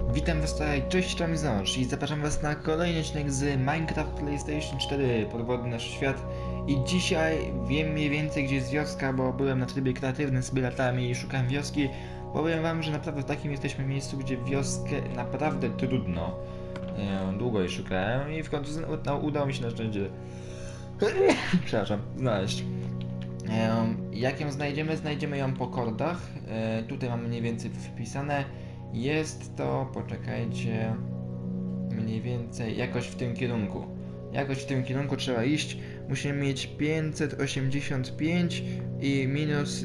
Witam was tutaj, cześć, tam Ząż i zapraszam was na kolejny odcinek z Minecraft PlayStation 4 Podwodny nasz świat. I dzisiaj wiem mniej więcej gdzie jest wioska, bo byłem na trybie kreatywnym, sobie latałem i szukałem wioski. Powiem wam, że naprawdę w takim jesteśmy miejscu, gdzie wioskę naprawdę trudno. Długo jej szukałem i w końcu udało mi się na szczęście przepraszam, znaleźć. Jak ją znajdziemy? Znajdziemy ją po kordach. Tutaj mamy mniej więcej wpisane. Jest to, poczekajcie, mniej więcej jakoś w tym kierunku. Jakoś w tym kierunku trzeba iść. Musimy mieć 585 i minus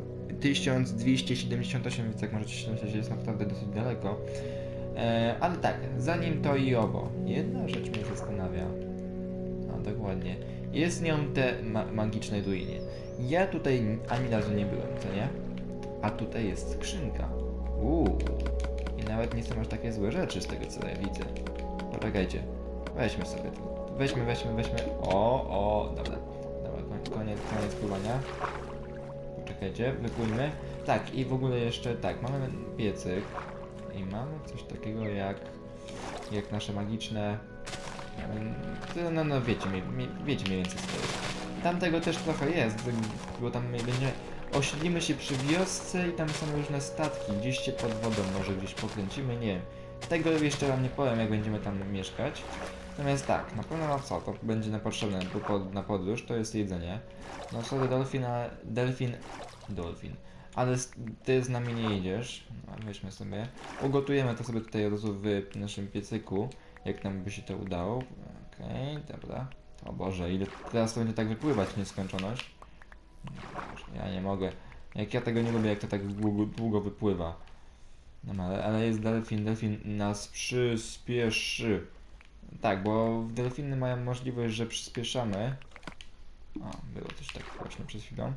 1278, więc jak możecie się myśleć, jest naprawdę dosyć daleko. Ale tak, zanim to i owo, jedna rzecz mnie zastanawia. No dokładnie. Jest nią te magiczne ruiny. Ja tutaj ani razu nie byłem, co nie? A tutaj jest skrzynka. I nawet nie są aż takie złe rzeczy z tego co ja widzę. Poczekajcie. Weźmy sobie to. Weźmy. Dobra. Koniec pływania. Poczekajcie, wypłyńmy. Tak, i w ogóle jeszcze tak, mamy piecyk. I mamy coś takiego jak nasze magiczne... No wiecie mniej więcej co to jest. Tamtego też trochę jest, bo tam będzie... Osiedlimy się przy wiosce i tam są różne statki, gdzieś się pod wodą może gdzieś pokręcimy, nie wiem. Tego jeszcze wam nie powiem, jak będziemy tam mieszkać. Natomiast tak, na pewno co, to będzie nam potrzebne na podróż, to jest jedzenie. No sorry, Dolfin. Ale ty z nami nie idziesz. No, weźmy sobie. Ugotujemy to sobie tutaj od razu w naszym piecyku, jak nam by się to udało. Okej, dobra. O Boże, ile teraz to będzie tak wypływać w nieskończoność. Ja nie mogę. Jak ja tego nie lubię, jak to tak długo wypływa. No ale jest delfin nas przyspieszy. Tak, bo delfiny mają możliwość, że przyspieszamy. O, było coś tak właśnie przed chwilą.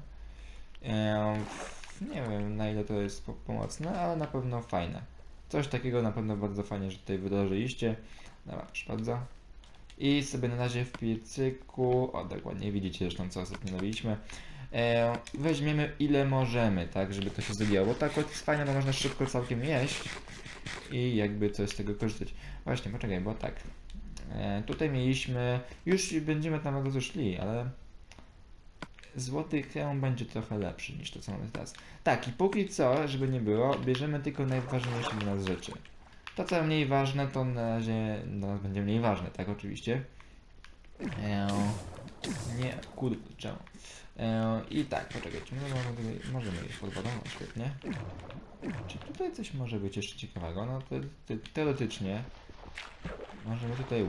Nie wiem na ile to jest pomocne, ale na pewno fajne. Coś takiego na pewno bardzo fajnie, że tutaj wydrożyliście. Dobra, proszę bardzo. I sobie na razie w piecyku, o dokładnie widzicie zresztą co ostatnio robiliśmy. Weźmiemy ile możemy, tak, żeby to się zrobiło. Bo tak jest fajne, bo można szybko całkiem jeść i jakby coś z tego korzystać. Właśnie, poczekaj, bo tak. Tutaj mieliśmy, już będziemy tam od razu szli, ale złoty hełm będzie trochę lepszy niż to co mamy teraz. Tak, i póki co, żeby nie było, bierzemy tylko najważniejsze dla nas rzeczy. To co mniej ważne, to na razie dla nas będzie mniej ważne, tak oczywiście. Nie, kurde, czemu? I tak, poczekajcie, możemy iść pod wodą, no świetnie. Czy tutaj coś może być jeszcze ciekawego? No teoretycznie możemy tutaj,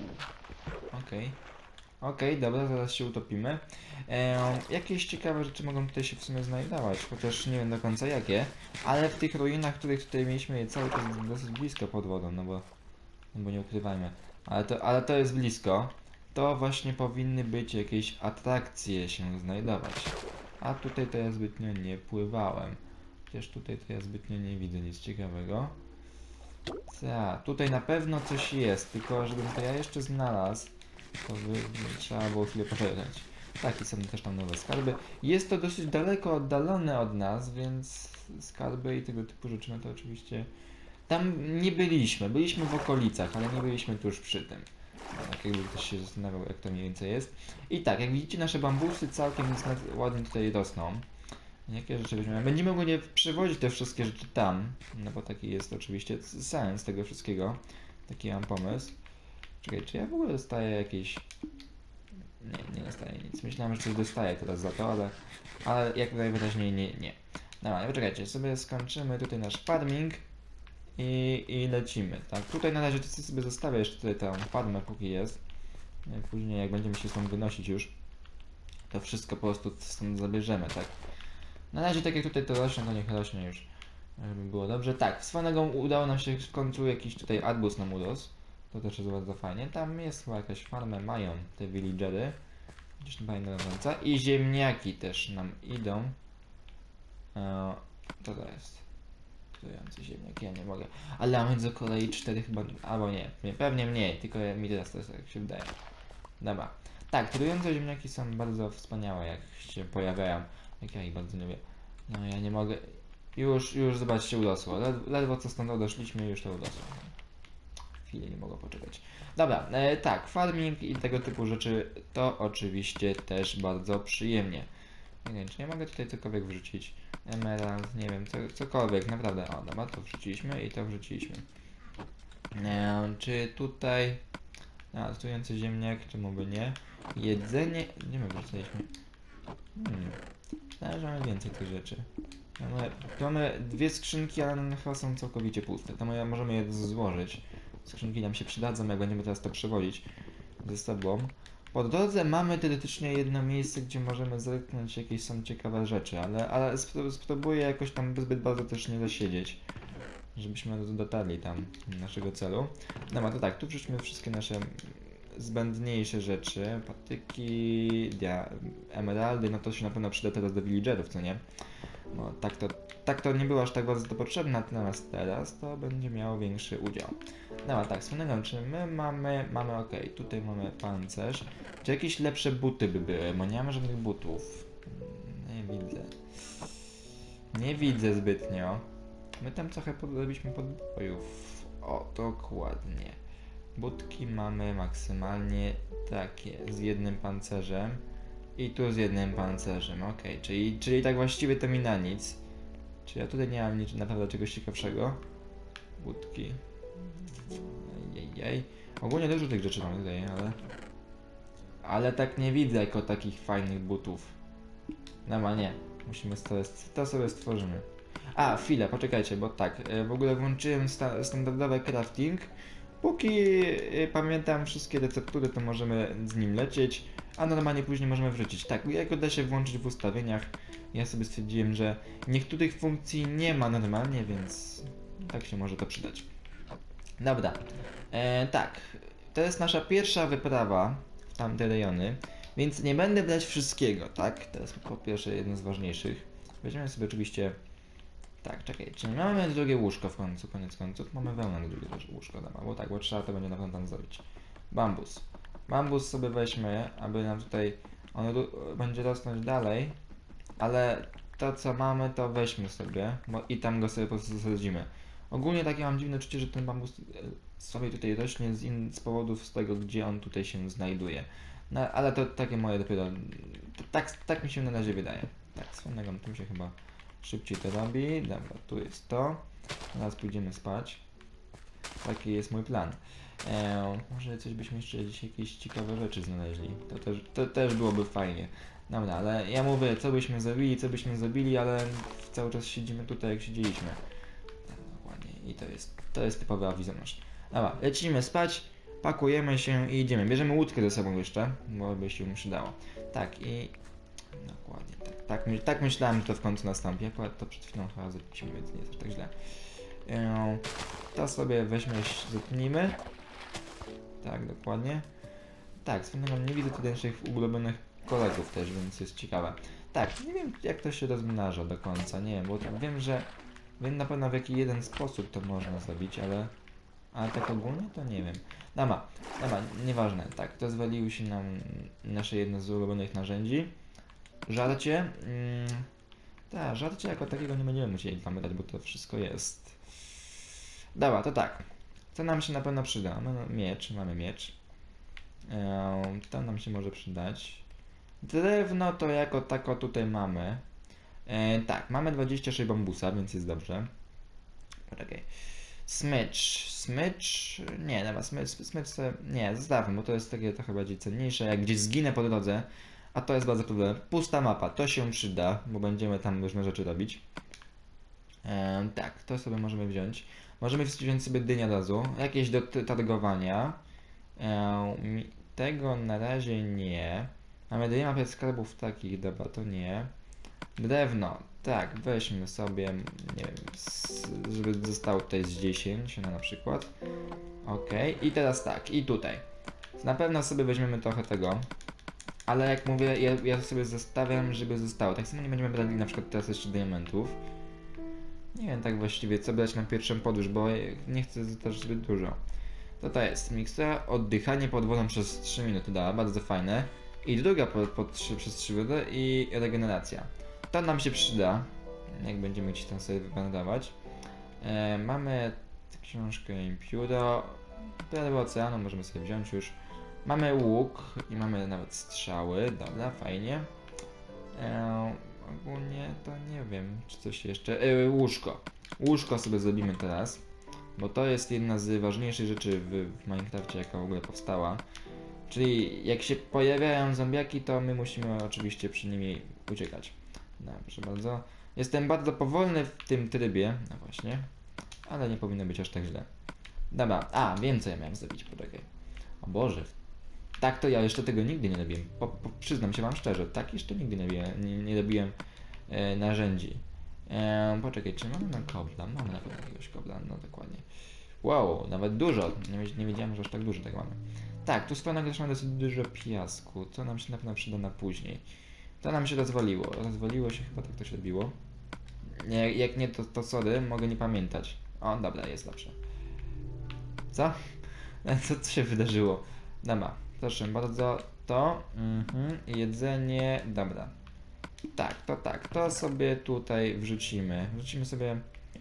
Okej, dobra, zaraz się utopimy. Jakieś ciekawe rzeczy mogą tutaj się w sumie znajdować, chociaż nie wiem do końca jakie, ale w tych ruinach, których tutaj mieliśmy je cały czas dosyć blisko pod wodą, no bo nie ukrywajmy. Ale to jest blisko. To właśnie powinny być jakieś atrakcje się znajdować. A tutaj to ja zbytnio nie pływałem. Chociaż tutaj to ja zbytnio nie widzę nic ciekawego. Tutaj na pewno coś jest, tylko żebym to ja jeszcze znalazł, to trzeba było chwilę poczekać. Tak, i są też tam nowe skarby. Jest to dosyć daleko oddalone od nas, więc skarby i tego typu rzeczy, no to oczywiście... Tam nie byliśmy, byliśmy w okolicach, ale nie byliśmy tuż przy tym. Tak jakby ktoś się zastanawiał, jak to mniej więcej jest. I tak, jak widzicie, nasze bambusy całkiem ładnie tutaj rosną. Jakie rzeczy weźmiemy? Będziemy ogólnie przywozić te wszystkie rzeczy tam, no bo taki jest oczywiście sens tego wszystkiego. Taki mam pomysł. Czekaj, czy ja w ogóle dostaję jakieś... Nie dostaję nic. Myślałem, że coś dostaję teraz za to, ale jak najwyraźniej nie. Dobra, poczekajcie, sobie skończymy tutaj nasz farming i lecimy, tak? Tutaj na razie sobie zostawię jeszcze tutaj tę farmę, póki jest. Później jak będziemy się stąd wynosić już, to wszystko po prostu stąd zabierzemy, tak? Na razie tak jak tutaj to rośnie, to niech rośnie już, żeby było dobrze. Tak, swoją drogą udało nam się w końcu jakiś tutaj arbuz nam urósł. To też jest bardzo fajnie. Tam jest chyba jakaś farmę, mają te villagery. Gdzieś tutaj na końca. I ziemniaki też nam idą. Co to jest? Trujący ziemniak, ja nie mogę. Ale mamy z kolei 4 chyba, albo nie, pewnie mniej, tylko mi teraz to jest, jak się wydaje. Dobra. Tak, trujące ziemniaki są bardzo wspaniałe, jak się pojawiają. Jak ja ich bardzo lubię. No ja nie mogę... Już zobaczcie, urosło. Ledwo co stąd odeszliśmy, już to urosło. Chwilę nie mogę poczekać. Dobra, tak, farming i tego typu rzeczy to oczywiście też bardzo przyjemnie. Nie wiem, czy nie mogę tutaj cokolwiek wrzucić. Emerald, nie wiem, cokolwiek, naprawdę. O, dobra, to wrzuciliśmy i to wrzuciliśmy. Czy tutaj... Stojący ziemniak, czemu by nie? Jedzenie... Gdzie my wrzuciliśmy? Myślałem, że mamy więcej tych rzeczy. Tu mamy dwie skrzynki, ale one chyba są całkowicie puste. To możemy je złożyć. Skrzynki nam się przydadzą, jak będziemy teraz to przewozić ze sobą. Po drodze mamy teoretycznie jedno miejsce, gdzie możemy zerknąć, jakieś są ciekawe rzeczy, ale spróbuję jakoś tam zbyt bardzo też nie zasiedzieć, żebyśmy dotarli tam do naszego celu. No to tak, tu wrzućmy wszystkie nasze zbędniejsze rzeczy, patyki, emeraldy, no to się na pewno przyda teraz do villagerów, co nie? Bo tak to nie było aż tak bardzo to potrzebne, natomiast teraz to będzie miało większy udział. No tak, wspomniałem, czy my mamy ok, tutaj mamy pancerz. Czy jakieś lepsze buty by były, bo nie mamy żadnych butów. Nie widzę. Nie widzę zbytnio. My tam trochę podrobiliśmy podbojów. O, dokładnie. Butki mamy maksymalnie takie, z jednym pancerzem. I tu z jednym pancerzem, ok, czyli tak właściwie to mi na nic. Czy ja tutaj nie mam nic naprawdę czegoś ciekawszego? Budki. Jej. Ogólnie dużo tych rzeczy mamy tutaj, ale tak nie widzę jako takich fajnych butów. No nie, musimy to sobie stworzymy. A, chwilę, poczekajcie, bo tak, w ogóle włączyłem standardowy crafting. Póki pamiętam wszystkie receptury, to możemy z nim lecieć, a normalnie później możemy wrzucić. Tak, jako da się włączyć w ustawieniach. Ja sobie stwierdziłem, że niektórych funkcji nie ma normalnie, więc tak się może to przydać. Dobra, tak, to jest nasza pierwsza wyprawa w tamte rejony, więc nie będę brać wszystkiego, tak? To jest po pierwsze jedno z ważniejszych. Weźmiemy sobie oczywiście... Tak, czekaj, czy mamy drugie łóżko w końcu, koniec końców? Mamy wełnę na drugie łóżko, dobra, bo trzeba to będzie na pewno tam zrobić. Bambus. Bambus sobie weźmy, aby nam tutaj on będzie rosnąć dalej, ale to co mamy to weźmy sobie, bo i tam go sobie po prostu zasadzimy. Ogólnie takie mam dziwne czucie, że ten bambus sobie tutaj rośnie z powodów z tego, gdzie on tutaj się znajduje. No, ale to takie moje dopiero, tak mi się na razie wydaje. Tak, swoją tym się chyba szybciej to robi. Dobra, tu jest to. Teraz pójdziemy spać. Taki jest mój plan. Może coś byśmy jeszcze dzisiaj jakieś ciekawe rzeczy znaleźli. To też byłoby fajnie. Dobra, ale ja mówię, co byśmy zrobili, ale cały czas siedzimy tutaj, jak siedzieliśmy. Dokładnie. I to jest typowy awizonosz. Dobra, lecimy spać, pakujemy się i idziemy. Bierzemy łódkę ze sobą jeszcze, bo by się przydało. Tak i... Dokładnie, tak myślałem, że to w końcu nastąpi. Akurat to przed chwilą chyba zrobiliśmy, więc nie jest aż tak źle. To sobie weźmy, zetnijmy. Tak, dokładnie. Tak, swoją nie widzę tutaj naszych ulubionych kolegów też, więc jest ciekawe. Tak, nie wiem jak to się rozmnaża do końca, nie wiem, bo wiem na pewno w jaki jeden sposób to można zrobić, ale tak ogólnie to nie wiem. Dobra, nieważne, tak, to zwaliły się nam nasze jedno z ulubionych narzędzi. Żarcie, żarcie jako takiego nie będziemy musieli pamiętać, bo to wszystko jest. Dobra, to tak. To nam się na pewno przyda. Mamy miecz. To nam się może przydać. Drewno to jako tako tutaj mamy. Tak, mamy 26 bambusa, więc jest dobrze. Poczekaj. Smycz. Nie, dobra, smycz sobie... Nie, zostawmy, bo to jest takie trochę bardziej cenniejsze. Jak gdzieś zginę po drodze, a to jest bardzo problem. Pusta mapa, to się przyda, bo będziemy tam różne rzeczy robić. Tak, to sobie możemy wziąć. Możemy wziąć sobie dynię od razu. Jakieś do targowania. Tego na razie nie. Mamy dwie mapy skarbów takich, dobra, to nie. Drewno, tak, weźmy sobie, nie wiem, żeby zostało tutaj z 10, no na przykład. Ok, i teraz tak, i tutaj. Na pewno sobie weźmiemy trochę tego. Ale jak mówię, ja sobie zostawiam, żeby zostało. Tak samo nie będziemy brali na przykład teraz jeszcze diamentów. Nie wiem tak właściwie co brać na pierwszą podróż, bo nie chcę też zbyt dużo. To jest mikstura, oddychanie pod wodą przez 3 minuty, da, bardzo fajne. I druga przez 3 minuty i regeneracja. To nam się przyda. jak będziemy gdzieś tam sobie wywędrować. Mamy książkę Impuro, perły oceanu możemy sobie wziąć już. Mamy łuk i mamy nawet strzały, dobra, fajnie. Ogólnie to nie wiem, czy coś jeszcze. Łóżko. Łóżko sobie zrobimy teraz, bo to jest jedna z ważniejszych rzeczy w Minecrafcie, jaka w ogóle powstała. Czyli jak się pojawiają zombiaki, to my musimy oczywiście przed nimi uciekać. No, proszę bardzo. Jestem bardzo powolny w tym trybie, no właśnie, ale nie powinno być aż tak źle. Dobra, wiem co ja miałem zrobić, poczekaj. O Boże, tak to ja jeszcze tego nigdy nie robiłem. Przyznam się wam szczerze, tak jeszcze nigdy nie robiłem narzędzi. Poczekaj, czy mamy na kobla? Mamy na pewno jakiegoś kobla, no dokładnie. Wow, nawet dużo. Nie wiedziałem, że aż tak dużo tego mamy. Tak, tu swoją też mamy dosyć dużo piasku, co nam się na pewno przyda na później. To nam się rozwaliło. Rozwaliło się, chyba tak to się robiło. Jak nie, to sorry, mogę nie pamiętać. O, dobra, jest dobrze. Co? Co się wydarzyło? Dobra, proszę bardzo, to jedzenie, dobra. Tak, to sobie tutaj wrzucimy. Wrzucimy sobie...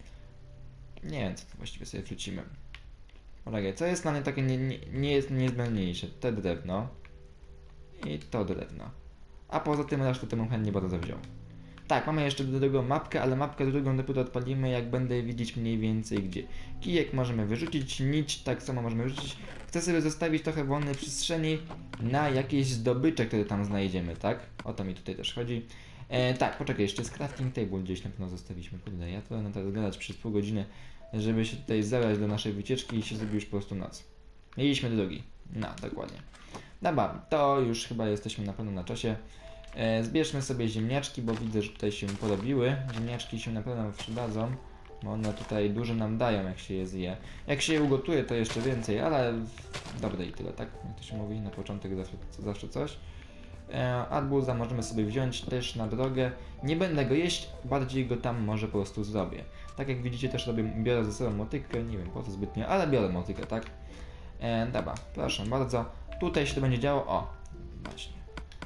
Nie wiem, co to właściwie sobie wrzucimy. Poczekaj, co jest dla mnie takie nie jest niezbędniejsze? Te drewno i to drewno. A poza tym resztę temu chętnie bardzo wziął. Tak, mamy jeszcze do tego mapkę, ale mapkę drugą dopiero odpalimy, jak będę widzieć mniej więcej gdzie. Kijek możemy wyrzucić, nić tak samo możemy wyrzucić. Chcę sobie zostawić trochę wolnej przestrzeni na jakieś zdobycze, które tam znajdziemy, tak? O to mi tutaj też chodzi. Tak, poczekaj, jeszcze jest crafting table gdzieś na pewno zostawiliśmy. Kurde, ja to będę teraz gadać przez pół godziny, żeby się tutaj zabrać do naszej wycieczki i się zrobi już po prostu noc. Mieliśmy drogi. No, dokładnie. Dobra, to już chyba jesteśmy na pewno na czasie. Zbierzmy sobie ziemniaczki, bo widzę, że tutaj się porobiły. Ziemniaczki się na pewno przydadzą, bo one tutaj dużo nam dają, jak się je zje. Jak się je ugotuje, to jeszcze więcej, ale dobre i tyle, tak? Jak to się mówi, na początek zawsze coś. Arbuza możemy sobie wziąć też na drogę. Nie będę go jeść, bardziej go tam może po prostu zrobię. Tak jak widzicie, też biorę ze sobą motykę, nie wiem po co zbytnio, ale biorę motykę, tak? Dobra, proszę bardzo. Tutaj się to będzie działo, o, właśnie.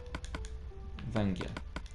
Węgiel.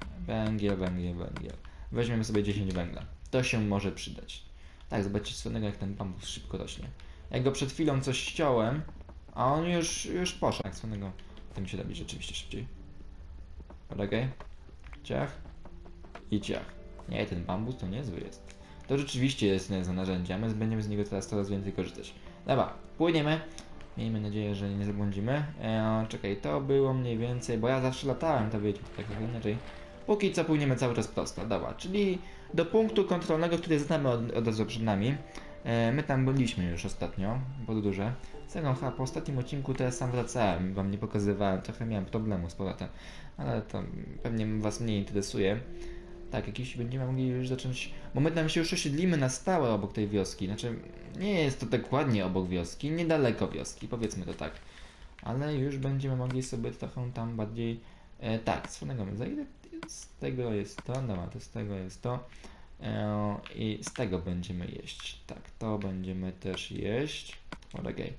Węgiel. Weźmiemy sobie 10 węgla. To się może przydać. Tak, zobaczcie swonego jak ten bambus szybko rośnie. Jak go przed chwilą coś ściąłem, a on już poszedł. Tak, swonego tym się robi rzeczywiście szybciej. Poczekaj. Ciach. I ciach. Nie, ten bambus to niezły jest. To rzeczywiście jest niezłe narzędzie, a my będziemy z niego teraz coraz więcej korzystać. Dobra, płyniemy. Miejmy nadzieję, że nie zabłądzimy. Czekaj, to było mniej więcej, bo ja zawsze latałem, to wiecie, tak inaczej. Póki co płyniemy cały czas prosto, dobra, czyli do punktu kontrolnego, który znamy od razu przed nami. My tam byliśmy już ostatnio, pod duże. Serio, po ostatnim odcinku to ja sam wracałem, wam nie pokazywałem, trochę miałem problemu z powrotem, ale to pewnie was mniej interesuje. Tak, jakiś będziemy mogli już zacząć, bo my tam się już osiedlimy na stałe obok tej wioski, znaczy nie jest to dokładnie obok wioski, niedaleko wioski, powiedzmy to tak. Ale już będziemy mogli sobie trochę tam bardziej, tak, swonego, za ile z tego jest to, dobra, to z tego jest to i z tego będziemy jeść, tak, to będziemy też jeść, poczekaj,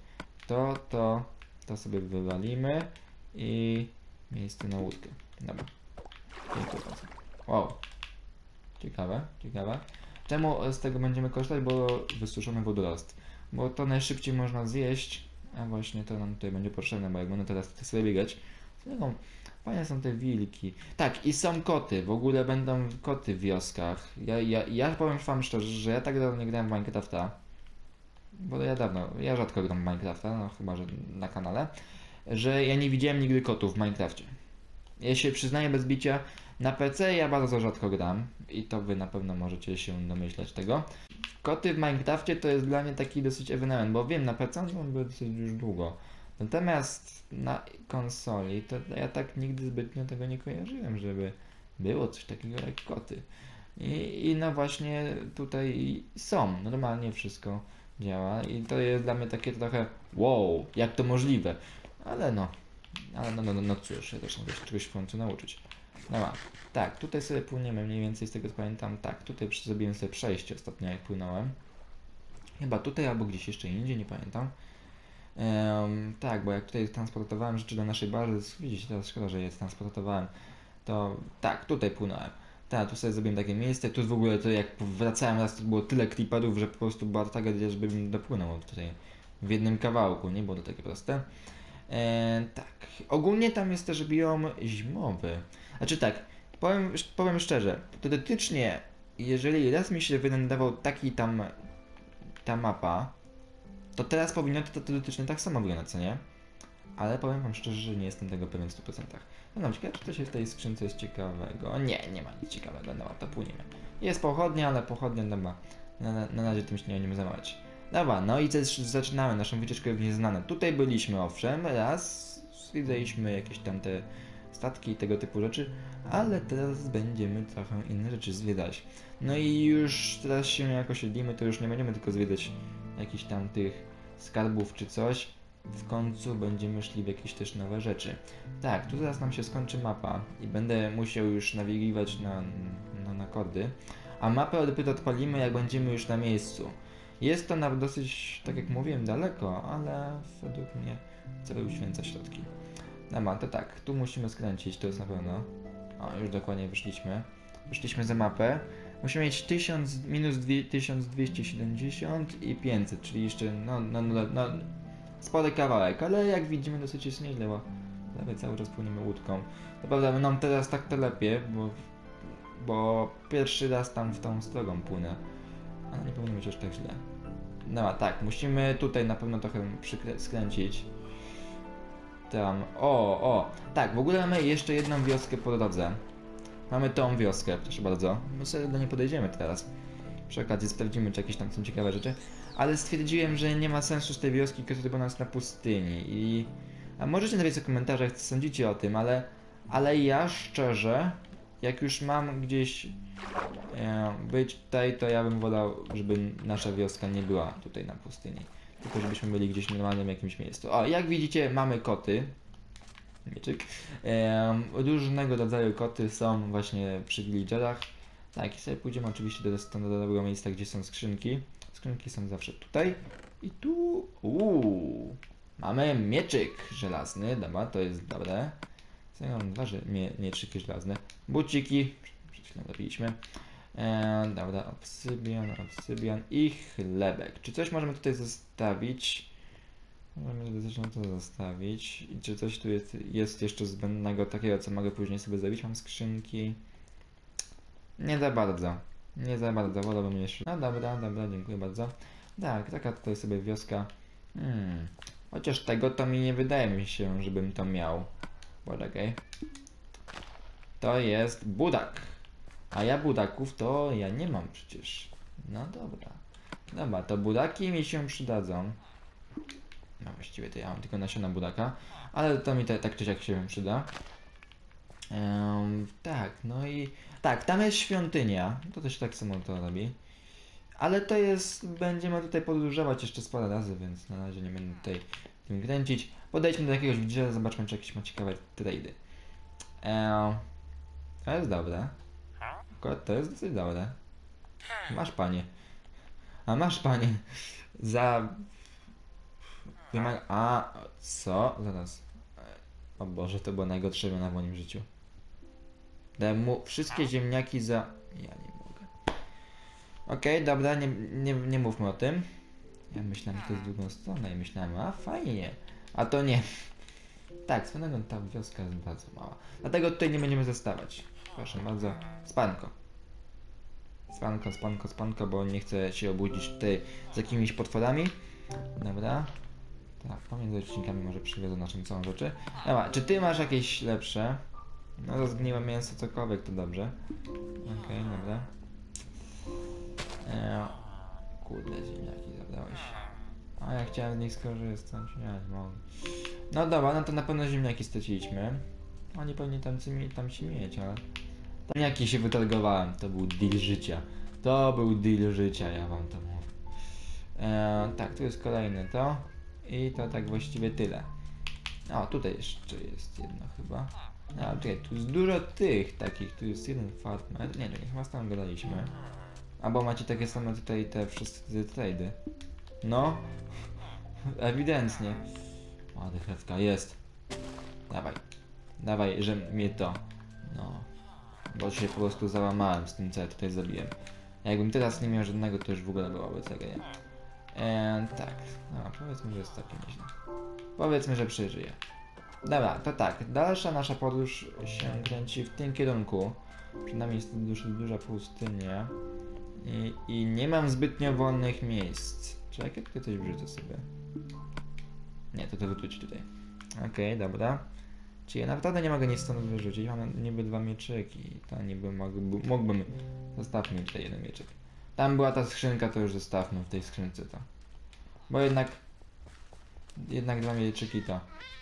to sobie wywalimy i miejsce na łódkę, dobra, dziękuję bardzo, wow. Ciekawe. Czemu z tego będziemy korzystać? Bo wysuszony wodorost. Bo to najszybciej można zjeść, a właśnie to nam tutaj będzie potrzebne, bo jak będę teraz tutaj sobie biegać. Zresztą fajne są te wilki. Tak, i są koty. W ogóle będą koty w wioskach. Ja powiem wam szczerze, że ja tak dawno nie grałem w Minecrafta. Bo ja rzadko gram w Minecrafta, no chyba, że na kanale. Że ja nie widziałem nigdy kotów w Minecrafcie. Ja się przyznaję bez bicia, na PC ja bardzo rzadko gram i to wy na pewno możecie się domyślać tego. Koty w Minecrafcie to jest dla mnie taki dosyć ewenement, bo wiem, na PC on był dosyć już długo. Natomiast na konsoli to ja tak nigdy zbytnio tego nie kojarzyłem, żeby było coś takiego jak koty. I no właśnie tutaj są, normalnie wszystko działa i to jest dla mnie takie trochę wow, jak to możliwe, ale no cóż, ja też mogę się czegoś w końcu nauczyć. Dobra, tak, tutaj sobie płyniemy mniej więcej z tego co pamiętam, tak, tutaj zrobiłem sobie przejście ostatnio jak płynąłem. Chyba tutaj albo gdzieś jeszcze indziej, nie pamiętam. Tak, bo jak tutaj transportowałem rzeczy do naszej bazy, widzicie, teraz szkoda, że je transportowałem, to tak, tutaj płynąłem. Tak, tu sobie zrobiłem takie miejsce, tu w ogóle to jak wracałem raz, to było tyle creeperów, że po prostu była tragedia, żebym dopłynął tutaj w jednym kawałku, nie było to takie proste. Tak, ogólnie tam jest też biom zimowy. Znaczy tak, powiem szczerze, teoretycznie, jeżeli raz mi się wydawał taki ta mapa, to teraz powinno to teoretycznie tak samo wyglądać, co nie? Ale powiem wam szczerze, że nie jestem tego pewien w 100%. No dobra, ciekawe, czy coś jest w tej skrzynce jest ciekawego. Nie ma nic ciekawego, no to płyniemy. Jest pochodnia, ale pochodnia, dobra, na razie tym się nie zajmować. Dobra, no i też zaczynamy naszą wycieczkę w nieznane. Tutaj byliśmy owszem, raz zwiedzaliśmy jakieś tam te statki i tego typu rzeczy, ale teraz będziemy trochę inne rzeczy zwiedzać. No i już teraz się jak osiedlimy, to już nie będziemy tylko zwiedzać jakichś tam tych skarbów czy coś. W końcu będziemy szli w jakieś też nowe rzeczy. Tak, tu zaraz nam się skończy mapa i będę musiał już nawigiwać na kody, a mapę dopiero odpalimy jak będziemy już na miejscu. Jest to nawet dosyć, tak jak mówiłem, daleko, ale według mnie cel uświęca środki. Dobra, to tak, tu musimy skręcić, to jest na pewno. O, już dokładnie wyszliśmy. Wyszliśmy za mapę. Musimy mieć 1000, minus 1270 i 500, czyli jeszcze no, spory kawałek, ale jak widzimy dosyć jest nieźle, bo cały czas płyniemy łódką. To prawda, nam teraz tak to lepiej, bo pierwszy raz tam w tą stronę płynę, ale nie powinno być aż tak źle. No tak, musimy tutaj na pewno trochę skręcić. Tam, tak, w ogóle mamy jeszcze jedną wioskę po drodze. Mamy tą wioskę, proszę bardzo. My sobie do niej podejdziemy teraz. Przy okazji sprawdzimy, czy jakieś tam są ciekawe rzeczy. Ale stwierdziłem, że nie ma sensu z tej wioski, która nas na pustyni. A możecie napisać w komentarzach, co sądzicie o tym, ale ja szczerze, jak już mam gdzieś być tutaj, to ja bym wolał, żeby nasza wioska nie była tutaj na pustyni. Tylko żebyśmy byli gdzieś w normalnym jakimś miejscu. O, jak widzicie, mamy koty. Mieczyk. Różnego rodzaju koty są właśnie przy villagerach. Tak, i sobie pójdziemy oczywiście do standardowego miejsca, gdzie są skrzynki. Skrzynki są zawsze tutaj. I tu... mamy mieczyk żelazny. Dobra, to jest dobre. Co ja mam? Dwa mieczyki żelazne. Buciki. Przed chwilą zrobiliśmy. Dobra, obsydian i chlebek. Czy coś możemy tutaj zostawić? Możemy to zostawić. I czy coś tu jest jeszcze zbędnego takiego, co mogę później sobie zrobić? Mam skrzynki. Nie za bardzo. Nie za bardzo, wolałbym jeszcze. No dobra, dziękuję bardzo. Tak, taka tutaj sobie wioska. Chociaż tego to mi nie wydaje mi się, żebym to miał. Poczekaj. To jest budak. A ja budaków to ja nie mam przecież. No dobra. Dobra, to budaki mi się przydadzą. No właściwie to ja mam tylko nasiona budaka. Ale to mi tak czy siak się przyda. Tak, no i... Tak, tam jest świątynia. To też tak samo to robi. Ale to jest... Będziemy tutaj podróżować jeszcze sporo razy, więc na razie nie będę tutaj tym kręcić. Podejdźmy do jakiegoś widżera, zobaczmy, czy jakieś ma ciekawe trady. To jest dobre. To jest dosyć dobre. Masz panie. A masz panie. Za... A, co? Zaraz. O Boże, to było najgorsze na moim życiu. Dałem mu wszystkie ziemniaki za... Ja nie mogę. Okej, dobra, nie mówmy o tym. Ja myślałem, że to jest w drugą stronę i myślałem, a fajnie. A to nie. Tak, swoją drogą ta wioska jest bardzo mała. Dlatego tutaj nie będziemy zostawać. Proszę bardzo. Spanko. Spanko, bo nie chcę się obudzić tutaj z jakimiś potworami. Dobra. Tak, pomiędzy odcinkami może przywiozę naszą całą rzeczy. Dobra, czy ty masz jakieś lepsze? No to zgniłe mięso, cokolwiek, to dobrze. Okej, dobra. Kurde, ziemniaki zabrałeś. A ja chciałem z nich skorzystać, ja nie mogę. No dobra, no to na pewno ziemniaki straciliśmy. Oni pewnie tam się mieć, ale... Ziemniaki się wytargowałem, to był deal życia. To był deal życia, ja wam to mówię. Tak, tu jest kolejne to. I to tak właściwie tyle. O, tutaj jeszcze jest jedno chyba. A, tutaj, tu jest dużo tych takich, tu jest jeden farmer. Nie, chyba tam gadaliśmy. Albo macie takie same tutaj te wszystkie trady. No. Ewidentnie. O, dychewka jest. Dawaj. Dawaj, że mnie to. No. bo się po prostu załamałem z tym, co ja tutaj zrobiłem. Jakbym teraz nie miał żadnego, to już w ogóle byłaby tragedia. Tak, no powiedzmy, że jest całkiem nieźle. Powiedzmy, że przeżyję. Dobra, to tak, dalsza nasza podróż się kręci w tym kierunku. Przynajmniej jest to dość duża pustynia. I nie mam zbytnio wolnych miejsc. Czekaj, ja tutaj coś wrzucę sobie. Nie, to wyrzucić tutaj. Okej, dobra. Czyli ja naprawdę nie mogę nic stąd wyrzucić. Mam niby 2 mieczyki. To niby mógłbym... Zostawmy tutaj jeden mieczyk. Tam była ta skrzynka, to już zostawmy w tej skrzynce to. Bo jednak... Jednak 2 mieczyki to...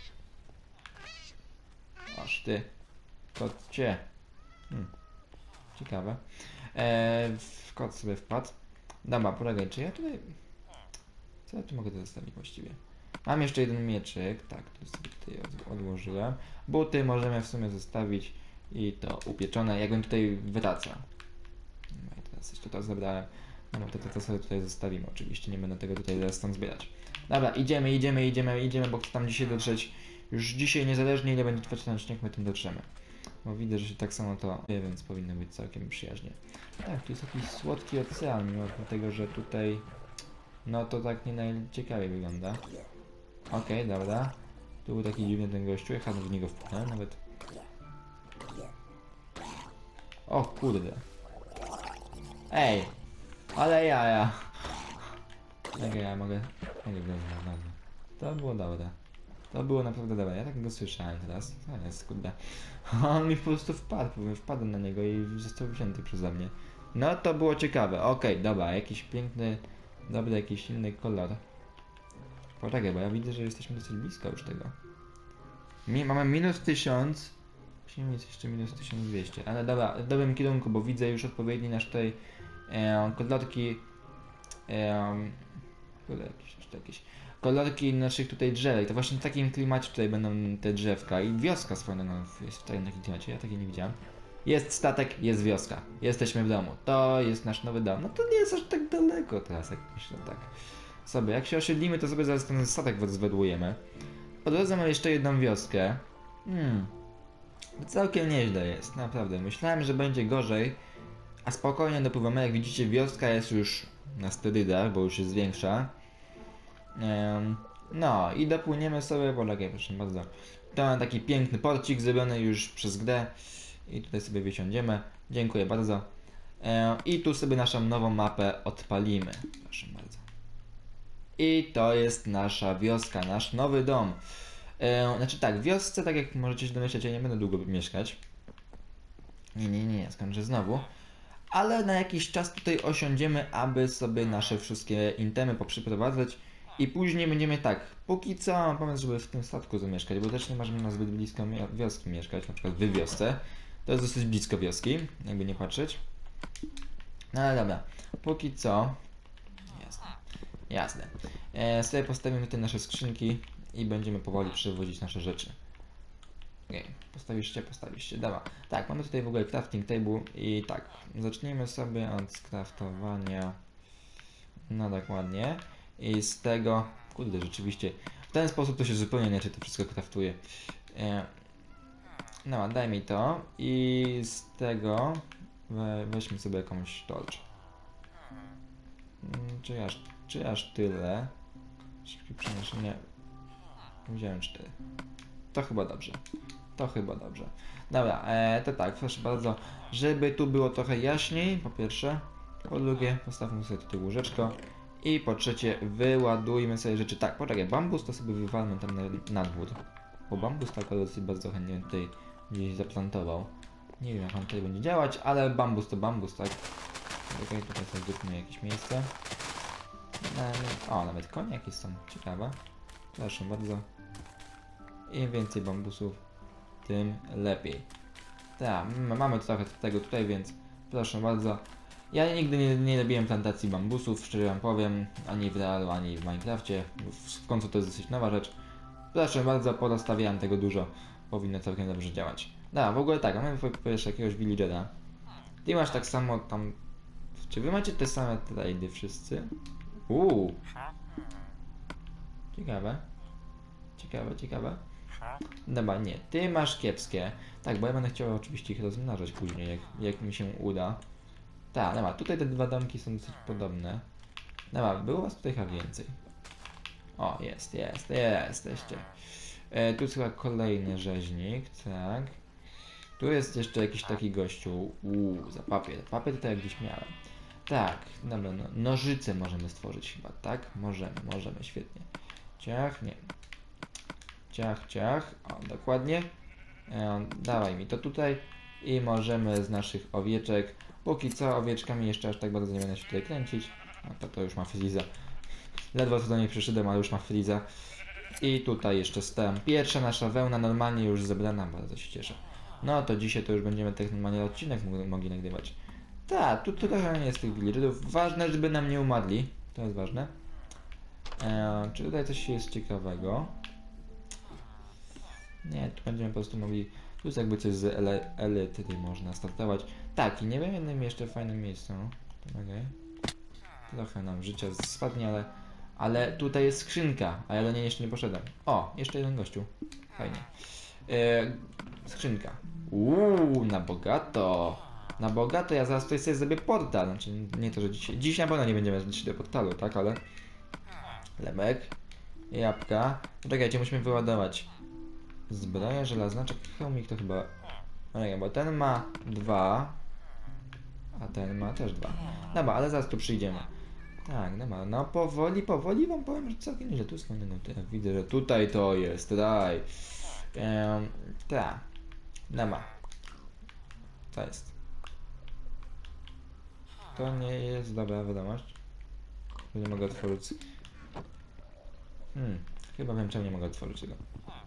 Aż ty. Kot cię. Ciekawe. Kot sobie wpadł. Dobra, polegaj, czy ja tutaj... Co ja tu mogę zostawić właściwie? Mam jeszcze jeden mieczyk, tak, to sobie tutaj odłożyłem. Buty możemy w sumie zostawić i to upieczone, jakbym tutaj wraca. No i teraz jeszcze to zabrałem. No to sobie tutaj zostawimy oczywiście, nie będę tego tutaj zaraz stąd zbierać. Dobra, idziemy, bo chcę tam dzisiaj dotrzeć. Już dzisiaj, niezależnie ile będzie trwać ten odcinek, my tym dotrzemy. Bo widzę, że się tak samo to wie, więc powinno być całkiem przyjaźnie. Tak, tu jest jakiś słodki ocean, mimo tego, że tutaj... No to tak nie najciekawiej wygląda. Okej, dobra. Tu był taki dziwny ten gościu, ja w niego wpłynąłem nawet. O kurde. Ej! Ale ja. Ja mogę wziąć na nazwę. To było dobre. To było naprawdę dobre. Ja tak go słyszałem teraz. To jest kurde. On mi po prostu wpadł na niego i został wzięty przeze mnie. No to było ciekawe. Okej, dobra, jakiś piękny, dobry, jakiś inny kolor. Poczekaj, bo ja widzę, że jesteśmy dosyć blisko już tego. Mamy minus 1000. Musimy mieć jeszcze minus 1200. Ale dobra, w dobrym kierunku, bo widzę już odpowiedni nasz tutaj kolorki. Jakieś kolorki naszych tutaj drzew. I to właśnie w takim klimacie tutaj będą te drzewka. I wioska swoją jest w takim klimacie. Ja takiej nie widziałem. Jest statek, jest wioska. Jesteśmy w domu. To jest nasz nowy dom. No to nie jest aż tak daleko teraz, jak myślę tak. Sobie, jak się osiedlimy, to sobie zaraz ten statek zwedłujemy. Po drodze mam jeszcze jedną wioskę. Całkiem nieźle jest, naprawdę. Myślałem, że będzie gorzej, a spokojnie dopływamy. Jak widzicie, wioska jest już na sterydach, bo już jest większa. No i dopłyniemy sobie, polegaj, proszę bardzo. To mam taki piękny porcik zrobiony już przez grę. I tutaj sobie wysiądziemy. Dziękuję bardzo. I tu sobie naszą nową mapę odpalimy. Proszę bardzo. I to jest nasza wioska, nasz nowy dom. Znaczy tak, w wiosce, tak jak możecie się domyśleć, ja nie będę długo mieszkać. Nie, skończę znowu. Ale na jakiś czas tutaj osiądziemy, aby sobie nasze wszystkie intemy poprzyprowadzać. I później będziemy tak, póki co mam pomysł, żeby w tym statku zamieszkać, bo też nie możemy na zbyt blisko wioski mieszkać, na przykład w wiosce. To jest dosyć blisko wioski, jakby nie patrzeć. No ale dobra, póki co... Jasne. Sobie postawimy te nasze skrzynki i będziemy powoli przewozić nasze rzeczy. Okej, postawiście, dobra. Tak, mamy tutaj w ogóle crafting table i tak, zacznijmy sobie od skraftowania. No dokładnie. I z tego, kurde, rzeczywiście, w ten sposób to się zupełnie inaczej to wszystko craftuje. No, daj mi to i z tego weźmy sobie jakąś torcz. Czy aż tyle? Szybkie przenoszenie. Wziąłem 4. To chyba dobrze. Dobra, to tak, proszę bardzo. Żeby tu było trochę jaśniej, po pierwsze. Po drugie, postawmy sobie tutaj łóżeczko. I po trzecie, wyładujmy sobie rzeczy. Tak, poczekaj, bambus to sobie wywalmy tam na dwór. Bo bambus tak dosyć bardzo chętnie tutaj gdzieś zaplantował. Nie wiem, jak on tutaj będzie działać, ale bambus to bambus, tak? Okej, tutaj sobie zróbmy jakieś miejsce. O, nawet konie jakieś są, ciekawe. Proszę bardzo. Im więcej bambusów, tym lepiej. Tak, mamy trochę tego tutaj, więc proszę bardzo. Ja nigdy nie robiłem plantacji bambusów, szczerze wam powiem, ani w realu, ani w Minecrafcie. W końcu to jest dosyć nowa rzecz. Proszę bardzo, porozstawiałem tego dużo. Powinno całkiem dobrze działać. No, w ogóle tak, mamy jeszcze jakiegoś villagera. Ty masz tak samo tam... Czy wy macie te same trady wszyscy? Ciekawe. Ciekawe. Dobra, nie, ty masz kiepskie. Tak, bo ja będę chciał oczywiście ich rozmnażać później, jak mi się uda. Tak, dobra, tutaj te dwa domki są dosyć podobne. Dobra, było was tutaj chyba więcej. O, jesteście. Tu jest chyba kolejny rzeźnik, tak. Tu jest jeszcze jakiś taki gościu. Za papier. Papier tutaj gdzieś miałem. Tak, dobra, no, nożyce możemy stworzyć chyba, tak? Możemy, świetnie. Ciach, nie. Ciach. O, dokładnie. Dawaj mi to tutaj. I możemy z naszych owieczek. Póki co owieczkami jeszcze aż tak bardzo nie będę się tutaj kręcić. No to już ma friza. Ledwo co do niej przyszedłem, ale już ma friza. I tutaj jeszcze stałem. Pierwsza nasza wełna normalnie już zebrana, bardzo się cieszę. No to dzisiaj to już będziemy tak normalnie odcinek mogli nagrywać. Tak, tu trochę nie jest tych villagerów. Ważne, żeby nam nie umarli. To jest ważne. Czy tutaj coś jest ciekawego? Nie, tu będziemy po prostu mogli... Tu jest jakby coś z elity można startować. Tak, i nie wiem jednym jeszcze fajnym miejscu. Okay. Trochę nam życia spadnie, ale tutaj jest skrzynka, a ja do niej jeszcze nie poszedłem. O, jeszcze jeden gościu. Fajnie. Skrzynka. Na bogato. Na bogato, ja zaraz tutaj sobie zrobię portal. Znaczy, nie to, że dzisiaj. Dziś na pewno nie będziemy zbliżyć do portalu, tak, ale... Lemek. Jabłka. Czekajcie, musimy wyładować. Zbroja żelazna, hełmik to chyba... No bo ten ma 2. A ten ma też 2. Dobra, ale zaraz tu przyjdziemy. Tak, dobra, no powoli wam powiem, że całkiem nieźle. Tu skąd widzę, że tutaj to jest, daj. Tak. Dobra. Co jest? To nie jest dobra wiadomość. Nie mogę otworzyć. Chyba wiem, czemu nie mogę otworzyć tego.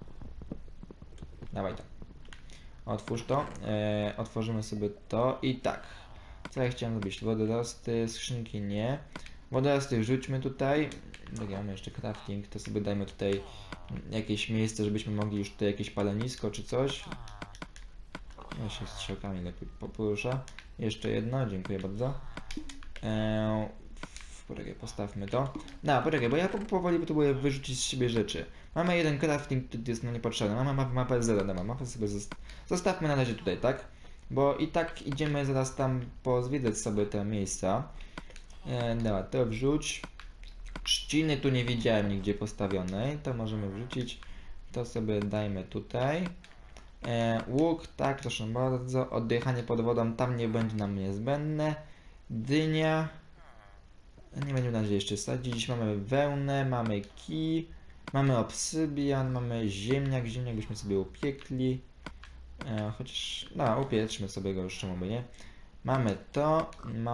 Dawaj to. Otwórz to. Otworzymy sobie to i tak. Co ja chciałem zrobić? Wodorosty, skrzynki nie. Wodorosty wrzućmy tutaj. Tak, mamy jeszcze crafting, to sobie dajmy tutaj jakieś miejsce, żebyśmy mogli już tutaj jakieś palenisko czy coś. Ja się strzałkami lepiej poproszę. Jeszcze jedno, dziękuję bardzo. Poczekaj, postawmy to. No, poczekaj, bo ja powoli próbuję wyrzucić z siebie rzeczy. Mamy jeden crafting, który jest nam niepotrzebny. Mamy mapę 0, dobra, mapę sobie zostawmy na razie tutaj, tak? Bo i tak idziemy zaraz tam pozwiedzać sobie te miejsca. Dobra, to wrzuć. Trzciny tu nie widziałem nigdzie postawionej, to możemy wrzucić. To sobie dajmy tutaj. Łuk, tak, proszę bardzo. Oddychanie pod wodą tam nie będzie nam niezbędne. Dynia. Nie będziemy na razie jeszcze sadzić. Dziś mamy wełnę, mamy kij, mamy obsydian, mamy ziemniak. Ziemniak byśmy sobie upiekli. Chociaż, no, upieczmy sobie go już, czemu by nie. Mamy to,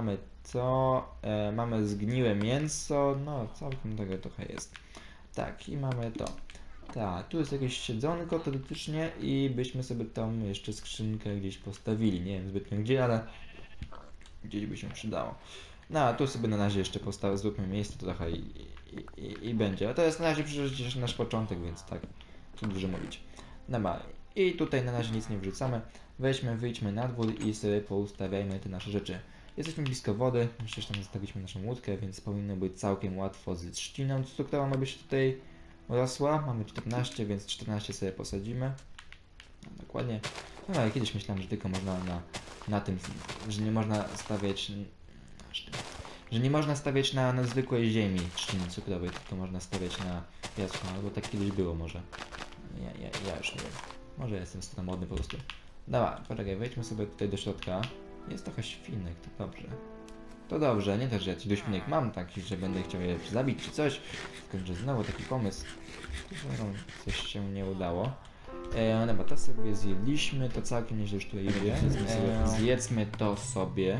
mamy zgniłe mięso, no całkiem tego trochę jest. Tak, i mamy to. Tak, tu jest jakieś siedzonko teoretycznie i byśmy sobie tam jeszcze skrzynkę gdzieś postawili. Nie wiem zbytnio gdzie, ale gdzieś by się przydało. No, a tu sobie na razie jeszcze zróbmy miejsce trochę i będzie. A to jest na razie przecież nasz początek, więc tak, tu dużo mówić. Dobra, i tutaj na razie nic nie wrzucamy. Wyjdźmy na dwór i sobie poustawiajmy te nasze rzeczy. Jesteśmy blisko wody, przecież tam zostawiliśmy naszą łódkę, więc powinno być całkiem łatwo z trzciną cukrową, aby się tutaj rosła. Mamy 14, więc 14 sobie posadzimy. No, dokładnie. No, ale kiedyś myślałem, że tylko można na tym, że nie można stawiać... Że nie można stawiać na zwykłej ziemi trzciny cukrowej, tylko można stawiać na piasku, albo tak kiedyś było może. Ja już nie wiem. Może jestem staromodny po prostu. Dobra, poczekaj, wejdźmy sobie tutaj do środka. Jest trochę świnek, to dobrze. To dobrze, nie też, że ja ci do świnek mam taki, że będę chciał je zabić czy coś. Tylko, że znowu taki pomysł. Coś się nie udało. Dobra, to sobie zjedliśmy, to całkiem nieźle już tutaj idzie. Zjedzmy to sobie.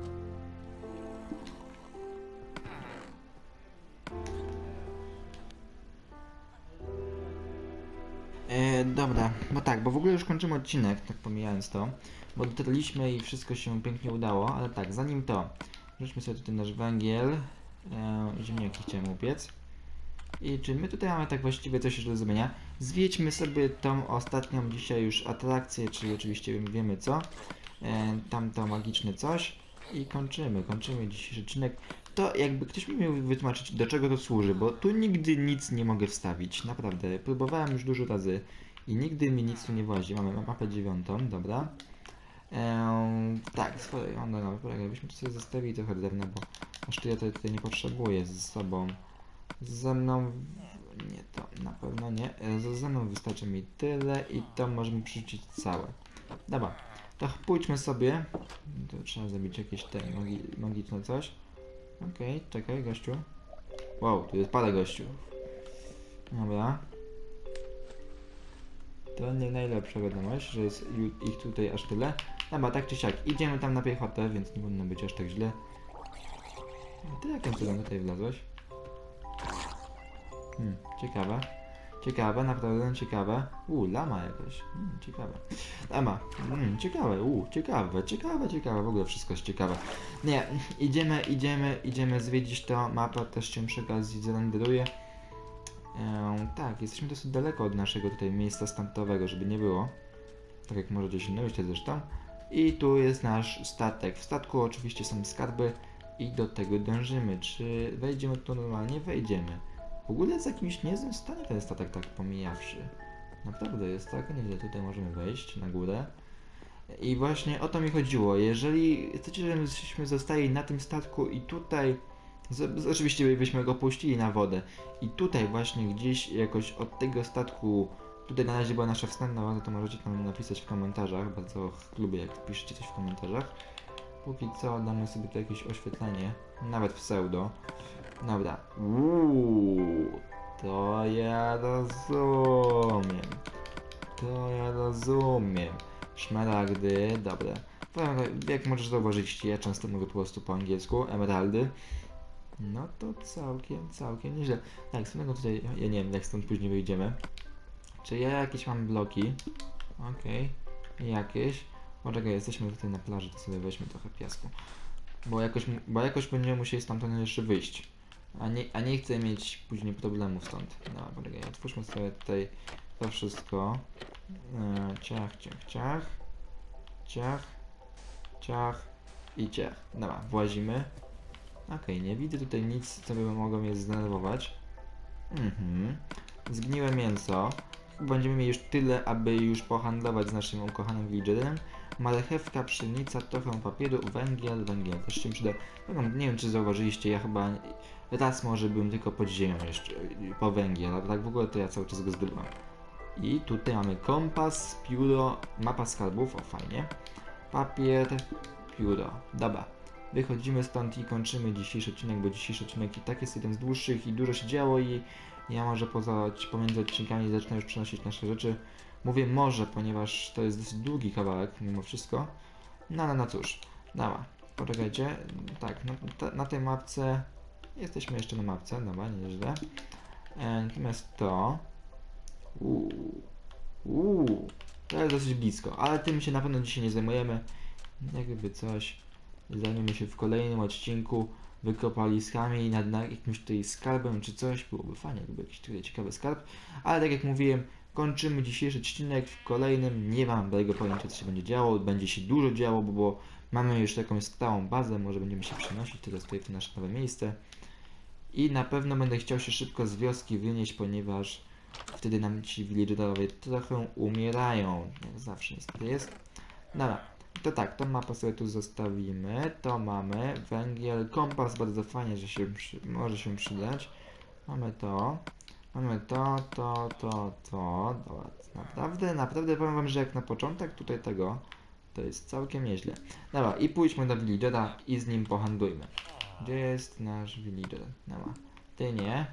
Dobra, no tak, bo w ogóle już kończymy odcinek, tak pomijając to, bo dotarliśmy i wszystko się pięknie udało, ale tak, zanim to, rzućmy sobie tutaj nasz węgiel, ziemniaki chciałem upiec. I czy my tutaj mamy tak właściwie coś jeszcze do zrobienia? Zwiedźmy sobie tą ostatnią dzisiaj już atrakcję, czyli oczywiście wiemy co, tamto magiczne coś i kończymy dzisiejszy odcinek. To jakby ktoś mi miał wytłumaczyć, do czego to służy, bo tu nigdy nic nie mogę wstawić, naprawdę. Próbowałem już dużo razy i nigdy mi nic tu nie włazi. Mamy mapę 9, dobra. Tak, swoje, no, jakbyśmy tu sobie zostawili trochę drewna, bo aż tyle to tutaj nie potrzebuję ze sobą. Ze mną... nie, to na pewno nie. Ze mną wystarczy mi tyle i to możemy przerzucić całe. Dobra, to pójdźmy sobie. To trzeba zrobić jakieś te magiczne coś. Okej, czekaj, gościu. Wow, tu jest parę gościów. Dobra. To nie najlepsza wiadomość, że jest ich tutaj aż tyle. Dobra, tak czy siak, idziemy tam na piechotę, więc nie powinno być aż tak źle. Ty jakim cudem tutaj wlazłeś? Ciekawe. Ciekawe, naprawdę ciekawe. Lama jakaś. Ciekawe. Lama. Ciekawe. Ciekawe. W ogóle wszystko jest ciekawe. Nie, idziemy zwiedzić to. Mapa też się przy okazji zrenderuje. Tak, jesteśmy dosyć daleko od naszego tutaj miejsca startowego, żeby nie było. Tak jak możecie się domyśleć zresztą. I tu jest nasz statek. W statku oczywiście są skarby i do tego dążymy. Czy wejdziemy tu normalnie? Wejdziemy. W ogóle jest w jakimś niezłym stanie ten statek, tak pomijawszy. Naprawdę jest tak nieźle. Tutaj możemy wejść na górę. I właśnie o to mi chodziło. Jeżeli chcecie, żebyśmy zostali na tym statku i tutaj... Oczywiście byśmy go puścili na wodę. I tutaj właśnie gdzieś jakoś od tego statku... Tutaj na razie była nasza wstępna woda, to możecie tam napisać w komentarzach. Bardzo lubię, jak piszecie coś w komentarzach. Póki co damy sobie tu jakieś oświetlenie. Nawet pseudo. Dobra. To ja rozumiem. Szmaragdy, dobra. Jak możesz zauważyć, ja często mówię po prostu po angielsku. Emeraldy. No to całkiem nieźle. Tak, z tego tutaj, ja nie wiem, jak stąd później wyjdziemy. Czy ja jakieś mam bloki? Okej. Jakieś. Poczekaj, jesteśmy tutaj na plaży, to sobie weźmy trochę piasku. Bo jakoś będziemy musieli stamtąd jeszcze wyjść. A nie chcę mieć później problemów stąd. No, poczekaj, otwórzmy sobie tutaj to wszystko. Ciach i ciach. Dobra, włazimy. Okej, nie widzę tutaj nic, co by mogło mnie zdenerwować. Zgniłe mięso. Będziemy mieli już tyle, aby już pohandlować z naszym ukochanym villagerem. Marchewka, pszenica, trochę papieru, węgiel też się przyda. Nie wiem, czy zauważyliście, ja chyba raz może byłem tylko pod ziemią jeszcze, po węgiel, ale tak w ogóle to ja cały czas go zdobywam. I tutaj mamy kompas, pióro, mapa skarbów, o fajnie. Papier, pióro, dobra. Wychodzimy stąd i kończymy dzisiejszy odcinek, bo dzisiejszy odcinek i tak jest jeden z dłuższych i dużo się działo i ja może pomiędzy odcinkami zacznę już przenosić nasze rzeczy. Mówię może, ponieważ to jest dosyć długi kawałek mimo wszystko. No ale no cóż, dobra, poczekajcie. Tak, na tej mapce jesteśmy jeszcze na mapce, dobra, nieźle. Natomiast to... to jest dosyć blisko, ale tym się na pewno dzisiaj nie zajmujemy. Jakby coś, zajmiemy się w kolejnym odcinku wykopaliskami nad jakimś tutaj skarbem czy coś. Byłoby fajnie, jakby jakiś tutaj ciekawy skarb. Ale tak jak mówiłem, kończymy dzisiejszy odcinek. W kolejnym nie mam dobrego pojęcia, co się będzie działo. Będzie się dużo działo, bo mamy już jakąś stałą bazę. Może będziemy się przenosić teraz tutaj w to nasze nowe miejsce. I na pewno będę chciał się szybko z wioski wynieść, ponieważ wtedy nam ci villagerowie trochę umierają. Jak zawsze niestety jest. Dobra. To tak, tą mapę sobie tu zostawimy. To mamy węgiel, kompas, bardzo fajnie, że się może się przydać. Mamy to. Mamy to. Dobra, naprawdę powiem wam, że jak na początek tutaj tego, to jest całkiem nieźle. Dobra, i pójdźmy do villagera i z nim pohandlujmy. Gdzie jest nasz villager? Dobra. Ty nie.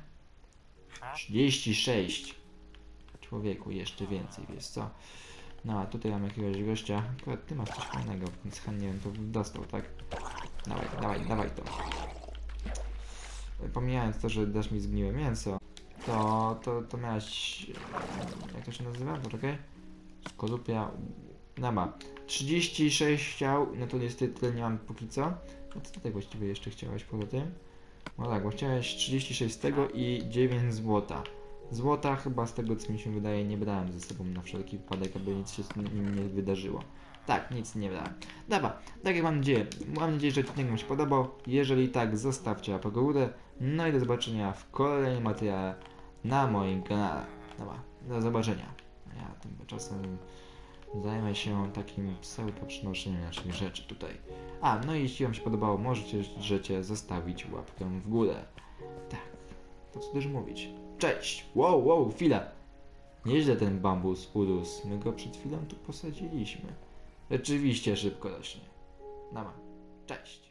36. Człowieku, jeszcze więcej, wiesz co? No, a tutaj mam jakiegoś gościa. Akurat ty masz coś fajnego, więc chętnie bym to dostał, tak? Dawaj to. Pomijając to, że dasz mi zgniłe mięso, to miałeś... jak to się nazywa? Poczekaj. Skorupia... Dobra. 36 ciał, no to niestety tyle nie mam póki co. No co tutaj właściwie jeszcze chciałeś poza tym? No tak, bo chciałeś 36 z tego i 9 złota. Złota chyba z tego, co mi się wydaje, nie brałem ze sobą na wszelki wypadek, aby nic się nie wydarzyło. Tak, nic nie brałem. Dobra, tak jak mam nadzieję, że odcinek wam się podobał. Jeżeli tak, zostawcie łapkę w górę. No i do zobaczenia w kolejnym materiale na moim kanale. Dobra, do zobaczenia. Ja tymczasem zajmę się takim pseudo-przynoszeniem naszych rzeczy tutaj. A, no i jeśli wam się podobało, możecie zostawić łapkę w górę. Tak, to co też mówić. Cześć! Wow, chwila! Nieźle ten bambus urósł. My go przed chwilą tu posadziliśmy. Rzeczywiście szybko rośnie. Cześć!